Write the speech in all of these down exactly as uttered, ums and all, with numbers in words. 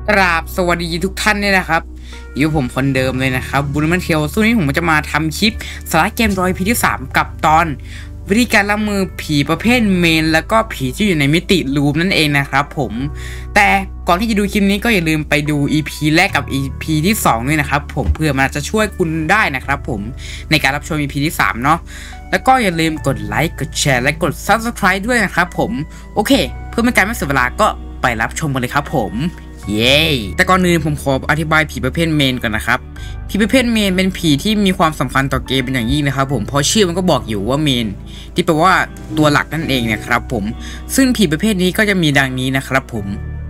กราบสวัสดีทุกท่านเนี่ยนะครับอยู่ผมคนเดิมเลยนะครับบุญมันเทียวสู้นี้ผมจะมาทำคลิปสาระเกมรอยพีที่สามกับตอนวิธีการรับมือผีประเภทเมนแล้วก็ผีที่อยู่ในมิติลูปนั่นเองนะครับผมแต่ก่อนที่จะดูคลิปนี้ก็อย่าลืมไปดู อี พี แรกกับ อี พี ที่สองด้วยนะครับผมเพื่อมันจะช่วยคุณได้นะครับผมในการรับชม อี พี ที่สามเนาะแล้วก็อย่าลืมกดไลค์กดแชร์และกด ซับสไครบ์ ด้วยนะครับผมโอเคเพื่อไม่การไม่เสียเวลาก็ไปรับชมกันเลยครับผมเย้แต่ก่อนอื่นผมขออธิบายผีประเภทเมนก่อนนะครับผีประเภทเมนเป็นผีที่มีความสำคัญต่อเกมเป็นอย่างยิ่งนะครับผมเพราะชื่อมันก็บอกอยู่ว่าเมนที่แปลว่าตัวหลักนั่นเองเนี่ยครับผมซึ่งผีประเภทนี้ก็จะมีดังนี้นะครับผม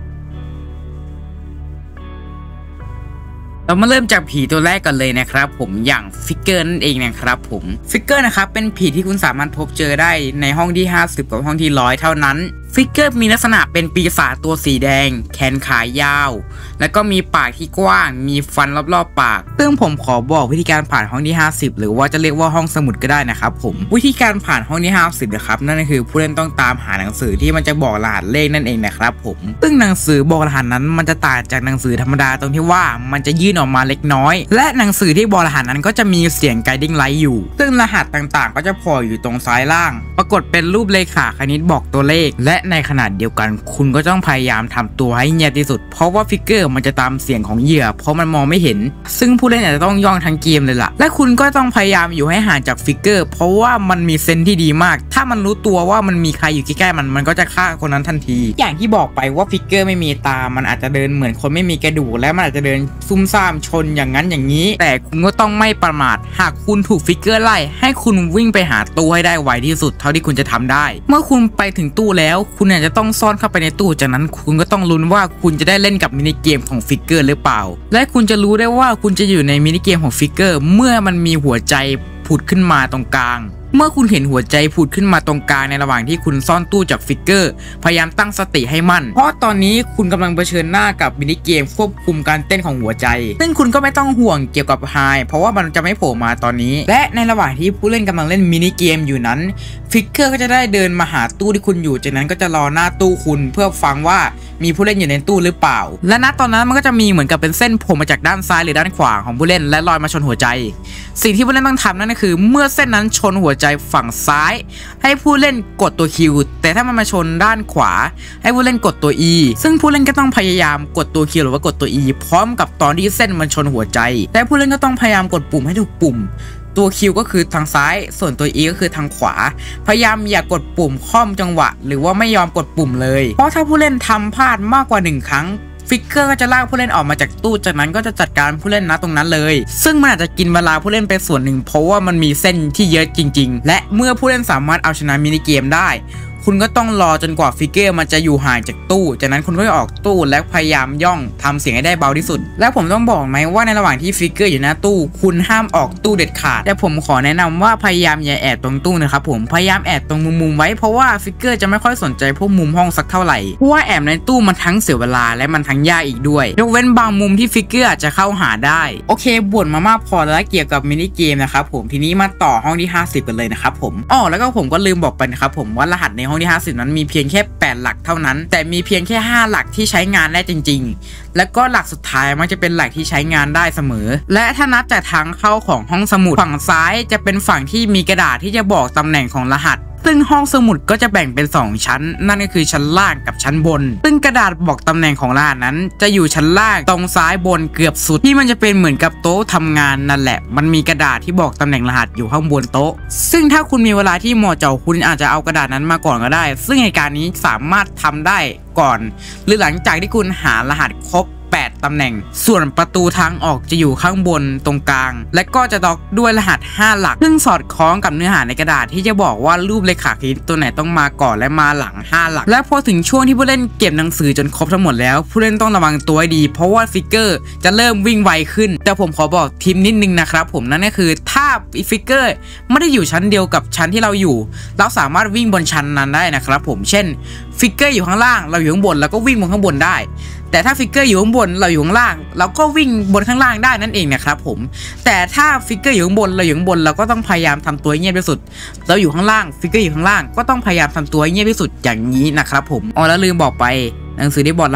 เรามาเริ่มจากผีตัวแรกกันเลยนะครับผมอย่างฟิกเกอร์นั่นเองนะครับผมฟิกเกอร์นะครับเป็นผีที่คุณสามารถพบเจอได้ในห้องที่ห้าสิบกับห้องที่หนึ่งร้อยเท่านั้นฟิกเกอร์มีลักษณะเป็นปีศาจตัวสีแดงแขนขายาวแล้วก็มีปากที่กว้างมีฟันรอบๆปากซึ่งผมขอบอกวิธีการผ่านห้องที่ห้าสิบหรือว่าจะเรียกว่าห้องสมุดก็ได้นะครับผมวิธีการผ่านห้องที่ห้าสิบนะครับนั่นก็คือผู้เล่นต้องตามหาหนังสือที่มันจะบอกรหัสเลขนั่นเองนะครับผมซึ่งหนังสือบอกรหัสนั้นมันจะต่างจากหนังสือธรรมดาตรงที่ว่ามันจะยื่นออกมาเล็กน้อยและหนังสือที่บอกรหัสนั้นก็จะมีเสียง guiding light อยู่ซึ่งรหัสต่างๆก็จะโผล่อยู่ตรงซ้ายล่างปรากฏเป็นรูปเลขาคณิตบอกตัวเลขและในขณะเดียวกันคุณก็ต้องพยายามทำตัวให้เงียบที่สุดเพราะว่าฟิกเกอร์มันจะตามเสียงของเหยื่อเพราะมันมองไม่เห็นซึ่งผู้เล่นอาจจะต้องย่องทั้งเกมเลยล่ะและคุณก็ต้องพยายามอยู่ให้ห่างจากฟิกเกอร์เพราะว่ามันมีเซนส์ที่ดีมากถ้ามันรู้ตัวว่ามันมีใครอยู่ใกล้ๆมันมันก็จะฆ่าคนนั้นทันทีอย่างที่บอกไปว่าฟิกเกอร์ไม่มีตามันอาจจะเดินเหมือนคนไม่มีกระดูกและมันอาจจะเดินซุ่มซ่ามชนอย่างนั้นอย่างนี้แต่คุณก็ต้องไม่ประมาทหากคุณถูกฟิกเกอร์ไล่ให้คุณวิ่งไปหาตู้ให้ได้ไวที่สุดเท่าที่คุณจะทำได้เมื่อคุณไปถึงตู้แล้วคุณอาจจะต้องซ่อนเข้าไปในตู้จากนั้นคุณก็ต้องลุ้นว่าคุณจะได้เล่นกับมินิเกมของฟิกเกอร์หรือเปล่าและคุณจะรู้ได้ว่าคุณจะอยู่ในมินิเกมของฟิกเกอร์เมื่อมันมีหัวใจผุดขึ้นมาตรงกลางเมื่อคุณเห็นหัวใจผุดขึ้นมาตรงกลางในระหว่างที่คุณซ่อนตู้จากฟิกเกอร์พยายามตั้งสติให้มั่นเพราะตอนนี้คุณกำลังเผชิญหน้ากับมินิเกมควบคุมการเต้นของหัวใจซึ่งคุณก็ไม่ต้องห่วงเกี่ยวกับไฮเพราะว่ามันจะไม่โผล่มาตอนนี้และในระหว่างที่ผู้เล่นกำลังเล่นมินิเกมอยู่นั้นฟิกเกอร์ก็จะได้เดินมาหาตู้ที่คุณอยู่จากนั้นก็จะรอหน้าตู้คุณเพื่อฟังว่ามีผู้เล่นอยู่ในตู้หรือเปล่าและณตอนนั้นมันก็จะมีเหมือนกับเป็นเส้นโผล่มาจากด้านซ้ายหรือด้านขวาของผู้เล่นและลอยมาชนหัวใจสิ่งที่ผู้เล่นต้องทำนั่นก็คือเมื่อเส้นนั้นชนหัวใจฝั่งซ้ายให้ผู้เล่นกดตัว คิว แต่ถ้ามันมาชนด้านขวาให้ผู้เล่นกดตัว อี ซึ่งผู้เล่นก็ต้องพยายามกดตัว คิว หรือว่ากดตัว อี พร้อมกับตอนที่เส้นมันชนหัวใจแต่ผู้เล่นก็ต้องพยายามกดปุ่มให้ถูกปุ่มตัว คิว ก็คือทางซ้ายส่วนตัว อี ก็คือทางขวาพยายามอย่ากกดปุ่มค่อมจังหวะหรือว่าไม่ยอมกดปุ่มเลยเพราะถ้าผู้เล่นทำพลาดมากกว่าหนึ่งครั้งฟิกเกอร์ก็จะลากผู้เล่นออกมาจากตู้จากนั้นก็จะจัดการผู้เล่นณตรงนั้นเลยซึ่งมันอาจจะกินเวลาผู้เล่นไปส่วนหนึ่งเพราะว่ามันมีเส้นที่เยอะจริงๆและเมื่อผู้เล่นสามารถเอาชนะมินิเกมได้คุณก็ต้องรอจนกว่าฟิกเกอร์มันจะอยู่ห่างจากตู้จากนั้นคุณก็ออกตู้และพยายามย่องทำเสียงให้ได้เบาที่สุดและผมต้องบอกไหมว่าในระหว่างที่ฟิกเกอร์อยู่หน้าตู้คุณห้ามออกตู้เด็ดขาดแต่ผมขอแนะนำว่าพยายามอย่าแอบตรงตู้นะครับผมพยายามแอบตรงมุมๆไว้เพราะว่าฟิกเกอร์จะไม่ค่อยสนใจพวกมุมห้องสักเท่าไหร่เพราะว่าแอบในตู้มันทั้งเสียเวลาและมันทั้งยากอีกด้วยยกเว้นบางมุมที่ฟิกเกอร์อาจจะเข้าหาได้โอเคบ่นมามากพอแล้วเกี่ยวกับมินิเกมนะครับผมทีนี้มาต่อห้องที่ห้าสิบกันเลยนะครับผมอ๋อแล้วก็ผมก็ลืมบอกไปนะครับผมว่ารหัสในห้องที่ห้าสิบนั้นมีเพียงแค่แปดหลักเท่านั้นแต่มีเพียงแค่ห้าหลักที่ใช้งานได้จริงๆแล้วก็หลักสุดท้ายมันจะเป็นหลักที่ใช้งานได้เสมอและถ้านับจากทางเข้าของห้องสมุดฝั่งซ้ายจะเป็นฝั่งที่มีกระดาษที่จะบอกตำแหน่งของรหัสซึ่งห้องสมุดก็จะแบ่งเป็นสองชั้นนั่นก็คือชั้นล่างกับชั้นบนซึ่งกระดาษบอกตำแหน่งของรหัสนั้นจะอยู่ชั้นล่างตรงซ้ายบนเกือบสุดที่มันจะเป็นเหมือนกับโต๊ะทำงานนั่นแหละมันมีกระดาษที่บอกตำแหน่งรหัสอยู่ข้างบนโต๊ะซึ่งถ้าคุณมีเวลาที่เหมาะเจาะคุณอาจจะเอากระดาษนั้นมาก่อนก็ได้ซึ่งในการนี้สามารถทำได้ก่อนหรือหลังจากที่คุณหารหัสครบแปดตำแหน่งส่วนประตูทางออกจะอยู่ข้างบนตรงกลางและก็จะล็อกด้วยรหัสห้าหลักซึ่งสอดคล้องกับเนื้อหาในกระดาษที่จะบอกว่ารูปเลขาคณิตตัวไหนต้องมาก่อนและมาหลังห้าหลักและพอถึงช่วงที่ผู้เล่นเก็บหนังสือจนครบทั้งหมดแล้วผู้เล่นต้องระวังตัวให้ดีเพราะว่าฟิกเกอร์จะเริ่มวิ่งไวขึ้นแต่ผมขอบอกทีมนิดนึงนะครับผมนั่นก็คือถ้าฟิกเกอร์ไม่ได้อยู่ชั้นเดียวกับชั้นที่เราอยู่เราสามารถวิ่งบนชั้นนั้นได้นะครับผมเช่นฟิกเกอร์อยู่ข้างล่างเราอยู่ข้างบนแล้วก็วิ่งบนข้างบนได้แต่ถ้าฟิกเกอร์อยู่ข้างบนเราอยู่ข้างล่างเราก็วิ่งบนข้างล่างได้นั่นเองนะครับผมแต่ถ้าฟิกเกอร์อยู่ข้างบนเราอยู่ข้างบนเราก็ต้องพยายามทำตัวเงียบที่สุดเราอยู่ข้างล่างฟิกเกอร์อยู่ข้างล่างก็ต้องพยายามทำตัวเงียบที่สุดอย่างนี้นะครับผมอ๋อแล้วลืมบอกไปหนังสือที่บอกรหัส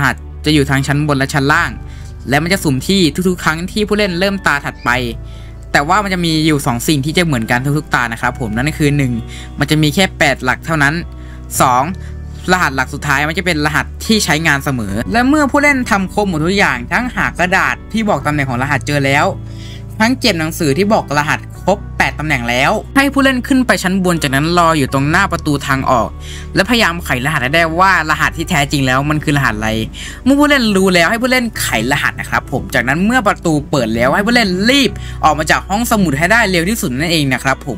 จะอยู่ทางชั้นบนและชั้นล่างและมันจะสุ่มที่ทุกๆครั้งที่ผู้เล่นเริ่มตาถัดไปแต่ว่ามันจะมีอยู่สองสิ่งที่จะเหมือนกันทุกๆตานะครับผมนั่นก็คือหนึ่งมันจะมีแค่แปดหลักเท่านั้นสองรหัสหลักสุดท้ายมันจะเป็นรหัสที่ใช้งานเสมอและเมื่อผู้เล่นทำครบหมดทุกอย่างทั้งหากระดาษที่บอกตำแหน่งของรหัสเจอแล้วทั้งเก็บหนังสือที่บอกรหัสครบแปดตำแหน่งแล้วให้ผู้เล่นขึ้นไปชั้นบนจากนั้นรออยู่ตรงหน้าประตูทางออกและพยายามไขรหัสให้ได้ว่ารหัสที่แท้จริงแล้วมันคือรหัสอะไรเมื่อผู้เล่นรู้แล้วให้ผู้เล่นไขรหัสนะครับผมจากนั้นเมื่อประตูเปิดแล้วให้ผู้เล่นรีบออกมาจากห้องสมุดให้ได้เร็วที่สุดนั่นเองนะครับผม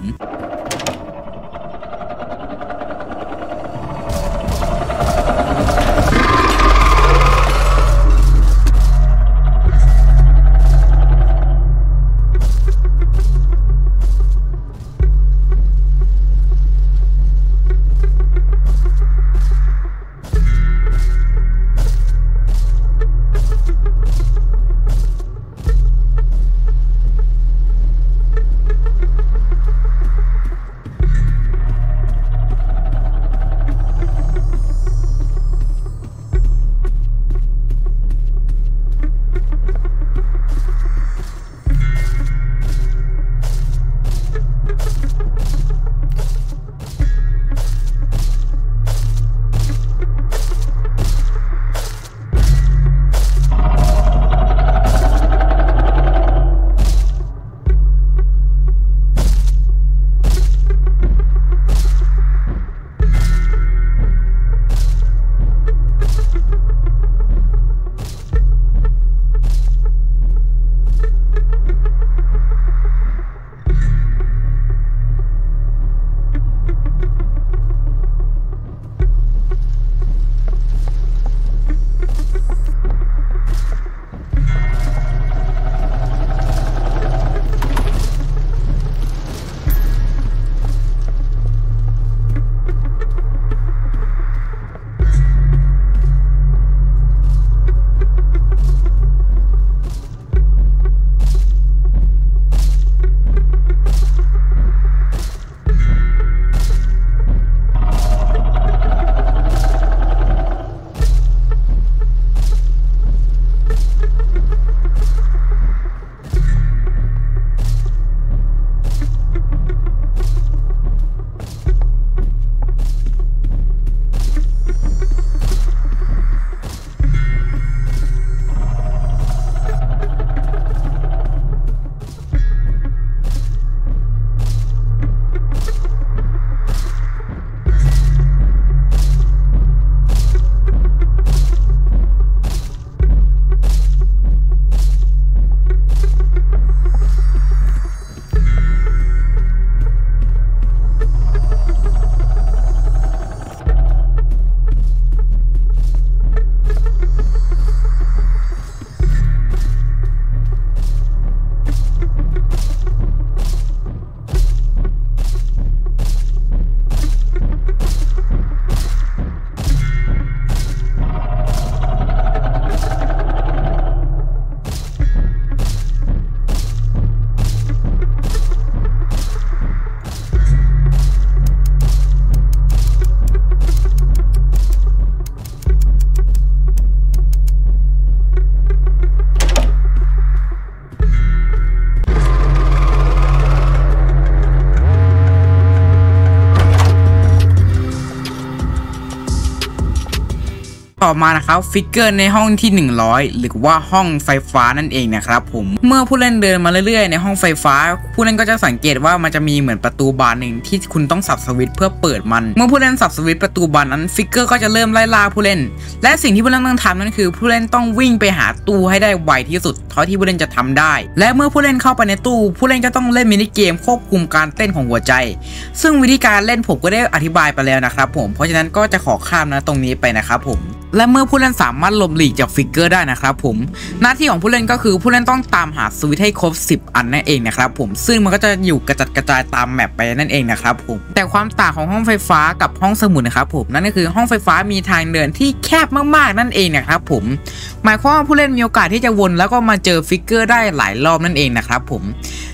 ต่อมานะครับฟิกเกอร์ในห้องที่หนึ่งร้อยหรือว่าห้องไฟฟ้านั่นเองนะครับผมเมื่อผู้เล่นเดินมาเรื่อยๆในห้องไฟฟ้าผู้เล่นก็จะสังเกตว่ามันจะมีเหมือนประตูบานหนึ่งที่คุณต้องสับสวิตช์เพื่อเปิดมันเมื่อผู้เล่นสับสวิตช์ประตูบานนั้นฟิกเกอร์ก็จะเริ่มไล่ล่าผู้เล่นและสิ่งที่ผู้เล่นต้องทำนั่นคือผู้เล่นต้องวิ่งไปหาตู้ให้ได้ไวที่สุดเท่าที่ผู้เล่นจะทำได้และเมื่อผู้เล่นเข้าไปในตู้ผู้เล่นก็ต้องเล่นมินิเกมควบคุมการเต้นของหัวใจซึ่งวิธีการเล่นผมก็ได้อธิบายไปแล้วนะครับผมเพราะฉะนั้นก็จะขอข้ามนะตรงนี้ไปนะครับผมและเมื่อผู้เล่นสามารถหลบหลีกจากฟิกเกอร์ได้นะครับผมหน้าที่ของผู้เล่นก็คือผู้เล่นต้องตามหาสวิตช์ให้ครบสิบอันนั่นเองนะครับผมซึ่งมันก็จะอยู่กระจัดกระจายตามแมปไปนั่นเองนะครับผมแต่ความต่างของห้องไฟฟ้ากับห้องสมุดนะครับผมนั่นก็คือห้องไฟฟ้ามีทางเดินที่แคบมากๆนั่นเองนะครับผมหมายความว่าผู้เล่นมีโอกาสที่จะวนแล้วก็มาเจอฟิกเกอร์ได้หลายรอบนั่นเองนะครับผม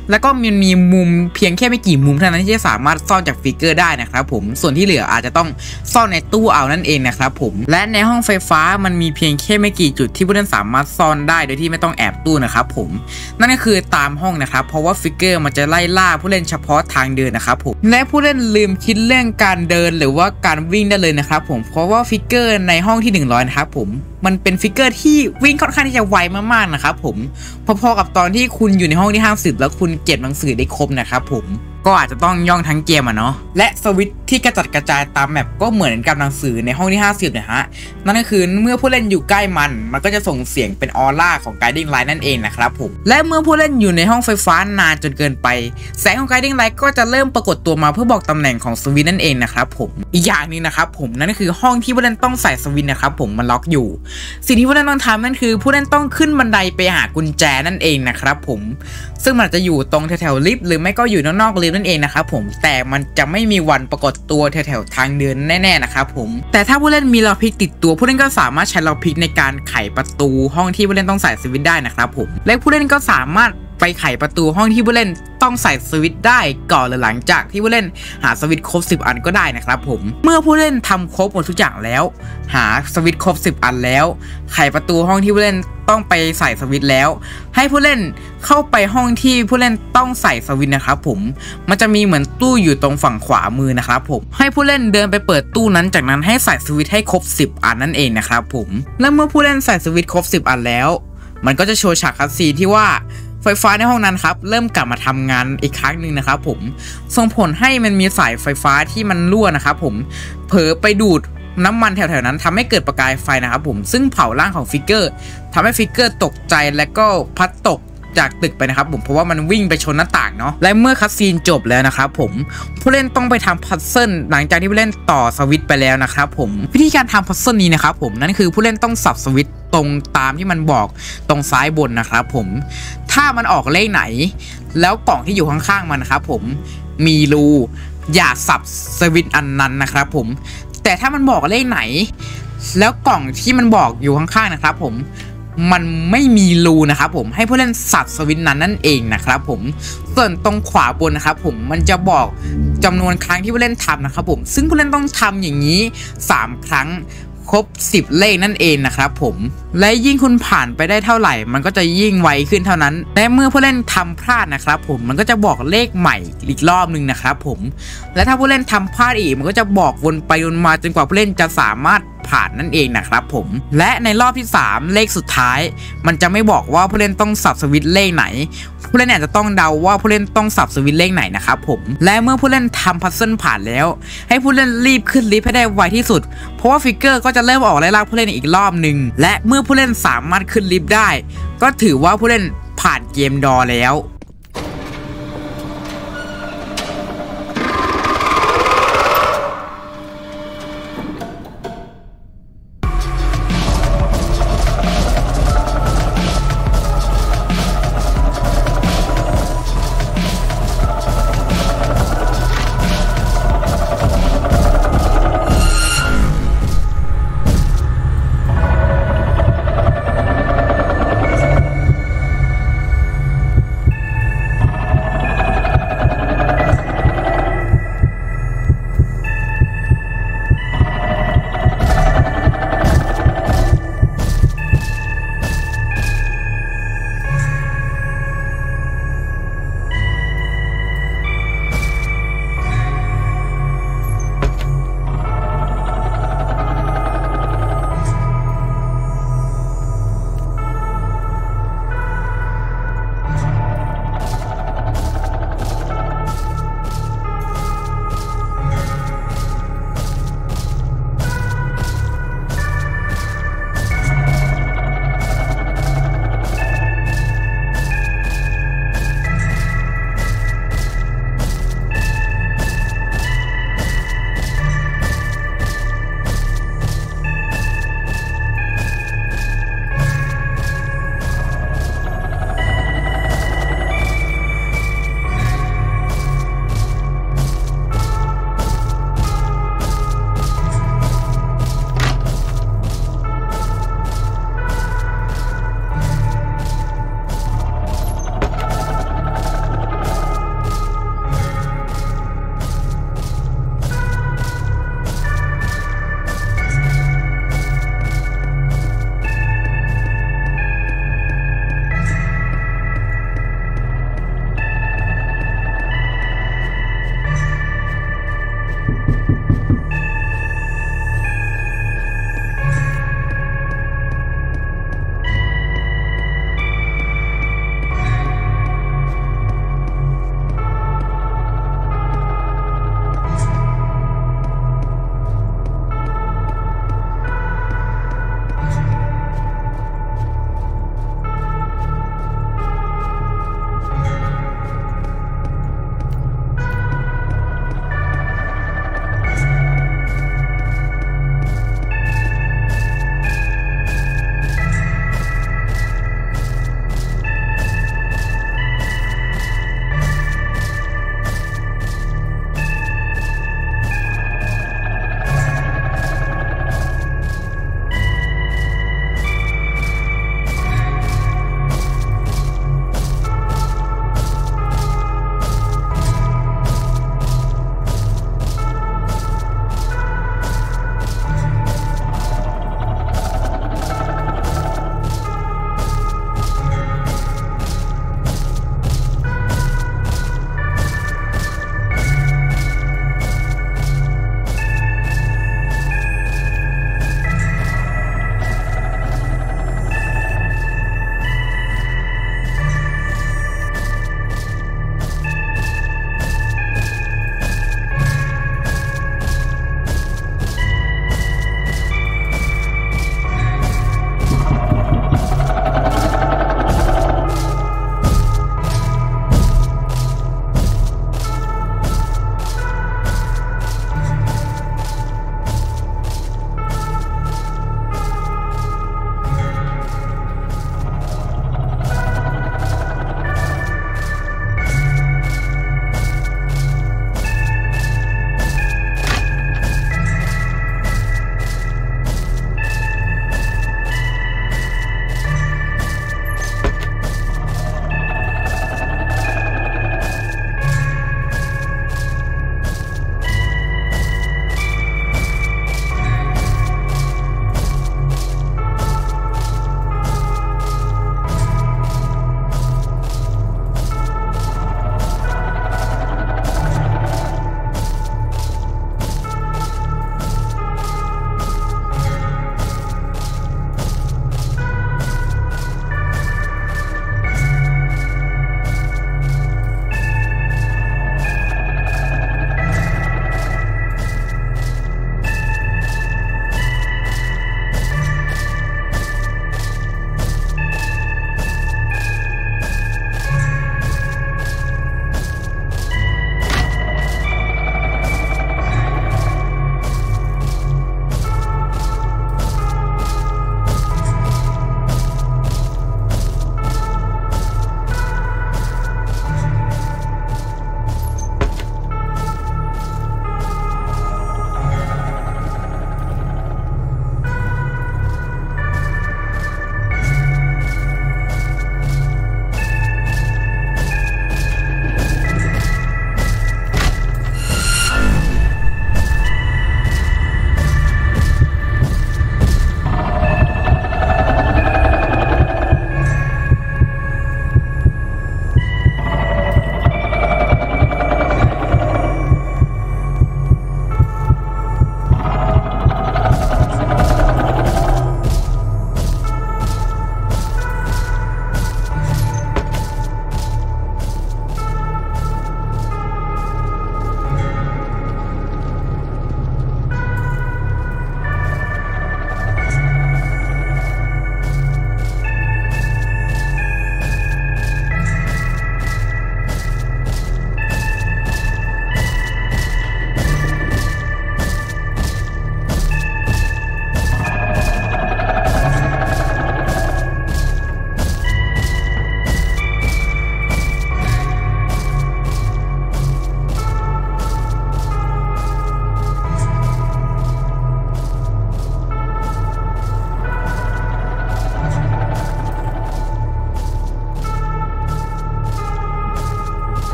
แล้วก็มันมีมุมเพียงแค่ไม่กี่มุมเท่านั้นที่จะสามารถซ่อนจากฟิกเกอร์ได้นะครับผมส่วนที่เหลืออาจจะต้องซ่อนในตู้เอานั่นเองนะครับผมและในห้องไฟฟ้ามันมีเพียงแค่ไม่กี่จุดที่ผู้เล่นสามารถซ่อนได้โดยที่ไม่ต้องแอบตู้นะครับผมนั่นก็คือตามห้องนะครับเพราะว่าฟิกเกอร์มันจะไล่ล่าผู้เล่นเฉพาะทางเดินนะครับผมและผู้เล่นลืมคิดเรื่องการเดินหรือว่าการวิ่งได้เลยนะครับผมเพราะว่าฟิกเกอร์ในห้องที่หนึ่งร้อยนะครับผมมันเป็นฟิกเกอร์ที่วิ่งค่อนข้างที่จะไวมากๆนะครับผมพอๆกับตอนที่คุณอยู่ในห้องที่ห้าสิบแล้วคุณเก็บหนังสือได้ครบนะครับผมก็อาจจะต้องย่องทั้งเกมอ่ะเนาะและสวิตช์ที่กระจัดกระจายตามแมปก็เหมือนกับหนังสือในห้องที่ห้าสิบนะฮะนั่นก็คือเมื่อผู้เล่นอยู่ใกล้มันมันก็จะส่งเสียงเป็นออร่าของ Guiding Light นั่นเองนะครับผมและเมื่อผู้เล่นอยู่ในห้องไฟฟ้านานจนเกินไปแสงของ Guiding Light ก็จะเริ่มปรากฏตัวมาเพื่อบอกตำแหน่งของสวิตช์นั่นเองนะครับผมอีกอย่างนึงนะครับผมนั่นก็คือห้องที่ผู้เล่นต้องใส่สวิตช์นะครับผมมันล็อกอยู่สิ่งที่ผู้เล่นต้องทำนั่นคือผู้เล่นต้องขึ้นบันไดไปหากุญแจนั่นเองนะครับผมซึ่งมันจะอยู่ตรงแถวๆลิฟต์หรือไม่ก็อยู่นอกๆลิฟต์นั่นเองนะครับผมแต่มันจะไม่มีวันปรากฏตัวแถวๆทางเดินแน่ๆนะครับผมแต่ถ้าผู้เล่นมีล็อกพิกติดตัวผู้เล่นก็สามารถใช้ล็อกพิกในการไขประตูห้องที่ผู้เล่นต้องใส่สวิตช์ได้นะครับผมและผู้เล่นก็สามารถไปไขประตูห้องที่ผู้เล่นต้องใส่สวิตช์ได้ก่อนหรือหลังจากที่ผู้เล่นหาสวิตช์ครบสิบอันก็ได้นะครับผมเมื่อผู้เล่นทำครบหมดทุกอย่างแล้วหาสวิตช์ครบสิบอันแล้วไขประตูห้องที่ผู้เล่นต้องไปใส่สวิตช์แล้วให้ผู้เล่นเข้าไปห้องที่ผู้เล่นต้องใส่สวิตช์นะครับผมมันจะมีเหมือนตู้อยู่ตรงฝั่งขวามือนะครับผมให้ผู้เล่นเดินไปเปิดตู้นั้นจากนั้นให้ใส่สวิตช์ให้ครบสิบอันนั่นเองนะครับผมและเมื่อผู้เล่นใส่สวิตช์ครบสิบอันแล้วมันก็จะโชว์ฉากคัสซีนที่ว่าไฟฟ้าในห้องนั้นครับเริ่มกลับมาทำงานอีกครั้งหนึ่งนะครับผมส่งผลให้มันมีสายไฟฟ้าที่มันรั่วนะครับผมเผลอไปดูดน้ำมันแถวๆนั้นทำให้เกิดประกายไฟนะครับผมซึ่งเผาร่างของฟิกเกอร์ทำให้ฟิกเกอร์ตกใจและก็พลัดตกจากตึกไปนะครับผมเพราะว่ามันวิ่งไปชนหน้าต่างเนาะและเมื่อคัสซีนจบแล้วนะครับผมผู้เล่นต้องไปทำพัซเซิลหลังจากที่ผู้เล่นต่อสวิตช์ไปแล้วนะครับผมวิธีการทำพัซเซิลนี้นะครับผมนั่นคือผู้เล่นต้องสับสวิตช์ตรงตามที่มันบอกตรงซ้ายบนนะครับผมถ้ามันออกเลขไหนแล้วกล่องที่อยู่ข้างๆมันนะครับผมมีรูอย่าสับสวิตช์อันนั้นนะครับผมแต่ถ้ามันบอกเลขไหนแล้วกล่องที่มันบอกอยู่ข้างๆนะครับผมมันไม่มีรูนะครับผมให้ผู้เล่นสับสวิตช์นั้นนั่นเองนะครับผมส่วนตรงขวาบนนะครับผมมันจะบอกจำนวนครั้งที่ผู้เล่นทำนะครับผมซึ่งผู้เล่นต้องทำอย่างนี้สามครั้งครบสิบเลขนั่นเองนะครับผมและยิ่งคุณผ่านไปได้เท่าไหร่มันก็จะยิ่งไวขึ้นเท่านั้นและเมื่อผู้เล่นทำพลาดนะครับผมมันก็จะบอกเลขใหม่อีกรอบนึงนะครับผมและถ้าผู้เล่นทำพลาดอีกมันก็จะบอกวนไปวนมาจนกว่าผู้เล่นจะสามารถผ่านนั่นเองนะครับผมและในรอบที่สามเลขสุดท้ายมันจะไม่บอกว่าผู้เล่นต้องสับสวิตช์เลขไหนผู้เล่นอาจจะต้องเดาว่าผู้เล่นต้องสับสวิตช์เลขไหนนะครับผมและเมื่อผู้เล่นทำพัซเซิลผ่านแล้วให้ผู้เล่นรีบขึ้นลิฟต์ให้ได้ไวที่สุดเพราะว่าฟิกเกอร์ก็จะเริ่มออกไล่ล่าผู้เล่นอีกรอบหนึ่งและเมื่อผู้เล่นสามารถขึ้นลิฟต์ได้ก็ถือว่าผู้เล่นผ่านเกมดอแล้ว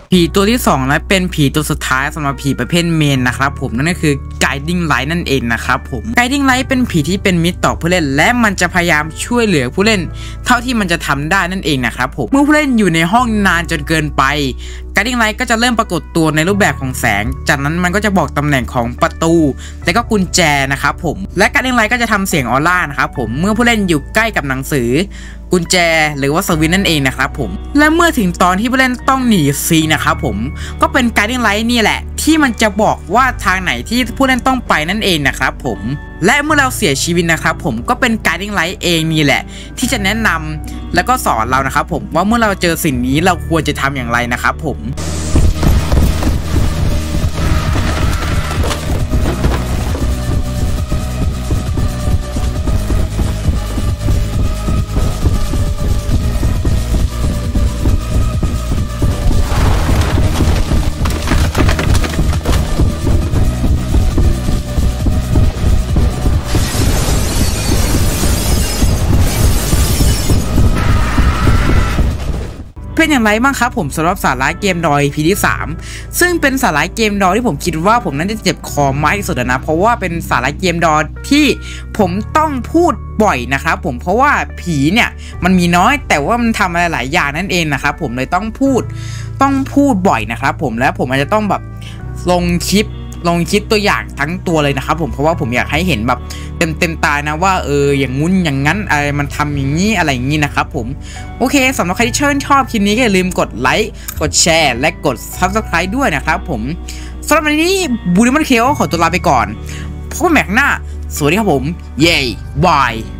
ผีตัวที่สองและเป็นผีตัวสุดท้ายสำหรับผีประเภทเมนนะครับผมนั่นก็คือ Guiding Light นั่นเองนะครับผม Guiding Light เป็นผีที่เป็นมิตรต่อผู้เล่นและมันจะพยายามช่วยเหลือผู้เล่นเท่าที่มันจะทำได้นั่นเองนะครับผมเมื่อผู้เล่นอยู่ในห้องนานจนเกินไป Guiding Light ก็จะเริ่มปรากฏตัวในรูปแบบของแสงจากนั้นมันก็จะบอกตำแหน่งของประตูและก็กุญแจนะครับผมและ Guiding Light ก็จะทำเสียงออร่านะครับผมเมื่อผู้เล่นอยู่ใกล้กับหนังสือกุญแจหรือว่าสวิตช์นั่นเองนะครับผมและเมื่อถึงตอนที่ผู้เล่นต้องหนีซีนะครับผมก็เป็น Guiding Light นี่แหละที่มันจะบอกว่าทางไหนที่ผู้เล่นต้องไปนั่นเองนะครับผมและเมื่อเราเสียชีวิตนะครับผมก็เป็น Guiding Light เองนี่แหละที่จะแนะนำแล้วก็สอนเรานะครับผมว่าเมื่อเราเจอสิ่งนี้เราควรจะทำอย่างไรนะครับผมเป็นอย่างไรบ้างครับผมสำหรับสาระเกมดอย อี พี ที่สามซึ่งเป็นสาระเกมดอยที่ผมคิดว่าผมนั้นจะเจ็บคอมากที่สุดนะเพราะว่าเป็นสาระเกมดอยที่ผมต้องพูดบ่อยนะครับผมเพราะว่าผีเนี่ยมันมีน้อยแต่ว่ามันทำอะไรหลายอย่างนั่นเองนะครับผมเลยต้องพูดต้องพูดบ่อยนะครับผมและผมอาจจะต้องแบบลงคลิปลงคลิปตัวอย่างทั้งตัวเลยนะครับผมเพราะว่าผมอยากให้เห็นแบบเต็มเต็มตานะว่าเอออย่างงุ้นอย่างงั้นอะไรมันทำอย่างนี้อะไรอย่างนี้นะครับผมโอเคสำหรับใครที่ชื่นชอบคลิปนี้ก็อย่าลืมกดไลค์กดแชร์และกด ซับสไครบ์ ด้วยนะครับผมสำหรับวันนี้บูริมันเคลขอตัวลาไปก่อนพบกันใหม่ครั้งหน้าสวัสดีครับผมเย้บาย